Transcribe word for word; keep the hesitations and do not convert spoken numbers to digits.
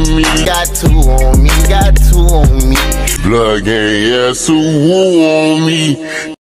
me. Got two on me, got two on me. Blood gang, yeah, Subu on me.